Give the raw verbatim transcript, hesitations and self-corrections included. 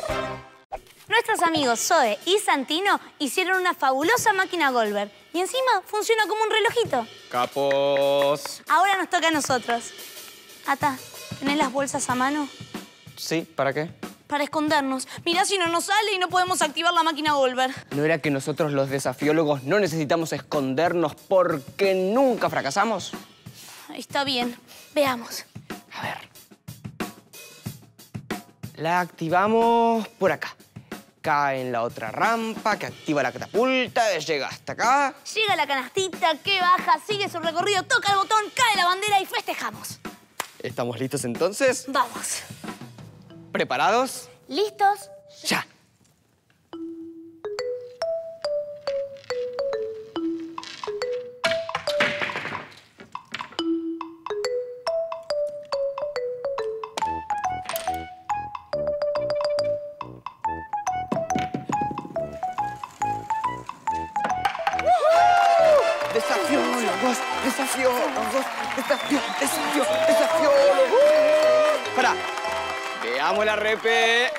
Nuestros amigos Zoe y Santino hicieron una fabulosa máquina Goldberg. Y encima funciona como un relojito. Capos. Ahora nos toca a nosotros. Ata, ¿tenés las bolsas a mano? Sí, ¿para qué? Para escondernos. Mirá si no nos sale y no podemos activar la máquina Goldberg. ¿No era que nosotros los desafiólogos no necesitamos escondernos porque nunca fracasamos? Está bien. Veamos. A ver. La activamos por acá. Cae en la otra rampa, que activa la catapulta, llega hasta acá. Llega la canastita, que baja, sigue su recorrido, toca el botón, cae la bandera y festejamos. ¿Estamos listos entonces? Vamos. ¿Preparados? ¿Listos? ¡Ya! Desafiólogos, desafiólogos, desafío, desafío, desafiólogos. Pará. Veamos la repe.